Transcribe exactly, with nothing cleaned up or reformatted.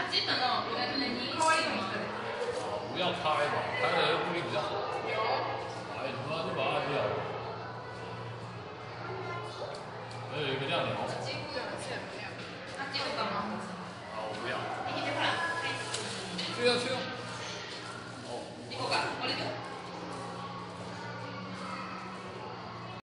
基本の予約でに可愛いの一人。 啊，不要开嘛，开了目的比较好。 有。 哎，他妈就把它按掉了。还有一个亮鸟。 几乎有限量。 那基本干嘛？ 好，我不要。 你先看。 去啊去啊！